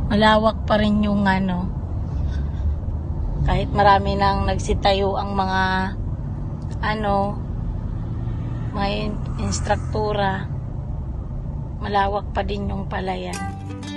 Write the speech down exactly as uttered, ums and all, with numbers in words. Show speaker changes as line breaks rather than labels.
malawak pa rin yung ano, kahit marami nang nagsitayo ang mga ano, may instruktura, malawak pa din yung palayan.